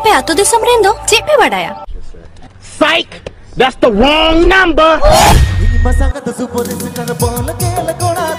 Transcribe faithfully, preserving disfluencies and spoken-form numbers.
पे आतो दिसम रेंदो चेक पे बड़ाया Psych! That's the wrong number! Ini masangat super sekarang bola ke lakona